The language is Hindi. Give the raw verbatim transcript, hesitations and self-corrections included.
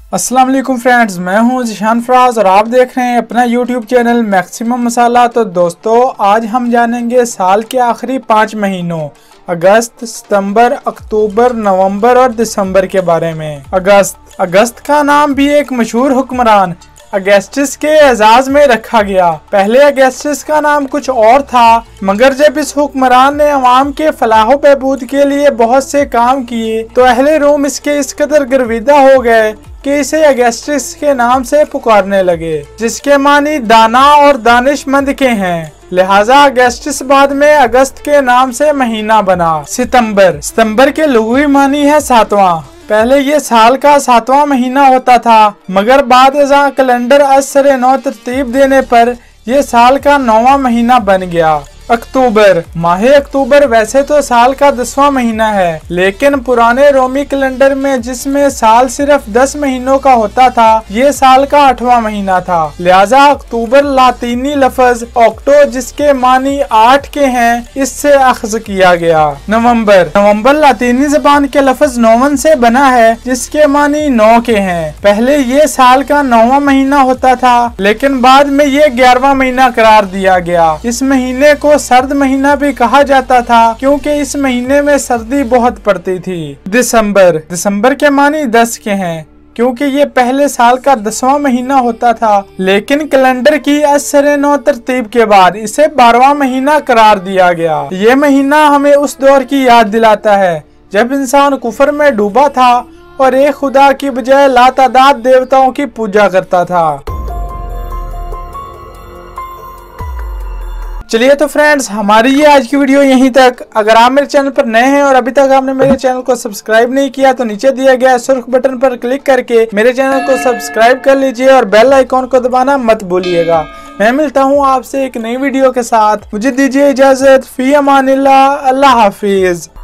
अस्सलाम वालेकुम फ्रेंड्स, मैं हूं जिशान फराज और आप देख रहे हैं अपना यूट्यूब चैनल मैक्सिमम मसाला। तो दोस्तों, आज हम जानेंगे साल के आखिरी पाँच महीनों अगस्त, सितंबर, अक्टूबर, नवंबर और दिसंबर के बारे में। अगस्त अगस्त का नाम भी एक मशहूर हुक्मरान अगस्टस के एजाज में रखा गया। पहले अगस्टस का नाम कुछ और था, मगर जब इस हुक्मरान ने अवाम के फलाह बहबूद के लिए बहुत से काम किए तो अहले रोम इसके इस कदर गर्विदा हो गए कि इसे अगस्टस के नाम से पुकारने लगे, जिसके मानी दाना और दानिशमंद के हैं। लिहाजा अगस्टस बाद में अगस्त के नाम से महीना बना। सितंबर सितंबर के लुग़वी मानी है सातवां। पहले ये साल का सातवां महीना होता था, मगर बाद में कैलेंडर असर नौ तरतीब देने पर यह साल का नौवां महीना बन गया। अक्टूबर माह अक्टूबर वैसे तो साल का दसवां महीना है, लेकिन पुराने रोमी कैलेंडर में जिसमें साल सिर्फ दस महीनों का होता था, ये साल का आठवां महीना था। लिहाजा अक्टूबर लातीनी लफ्ज ऑक्टो, जिसके मानी आठ के हैं, इससे अख्ज किया गया। नवंबर नवंबर लातीनी जबान के लफ्ज नौवन से बना है, जिसके मानी नौ के हैं। पहले ये साल का नौवां महीना होता था, लेकिन बाद में ये ग्यारहवां महीना करार दिया गया। इस महीने को सर्द महीना भी कहा जाता था, क्योंकि इस महीने में सर्दी बहुत पड़ती थी। दिसंबर दिसंबर के मानी दस के हैं, क्योंकि ये पहले साल का दसवां महीना होता था, लेकिन कैलेंडर की असर नौ तरतीब के बाद इसे बारहवां महीना करार दिया गया। ये महीना हमें उस दौर की याद दिलाता है जब इंसान कुफर में डूबा था और एक खुदा की बजाय लातादाद देवताओं की पूजा करता था। चलिए तो फ्रेंड्स, हमारी ये आज की वीडियो यहीं तक। अगर आप मेरे चैनल पर नए हैं और अभी तक आपने मेरे चैनल को सब्सक्राइब नहीं किया तो नीचे दिया गया सुर्ख बटन पर क्लिक करके मेरे चैनल को सब्सक्राइब कर लीजिए और बेल आइकॉन को दबाना मत भूलिएगा। मैं मिलता हूँ आपसे एक नई वीडियो के साथ। मुझे दीजिए इजाजत। फी अमानिल्लाह। अल्लाह हाफिज।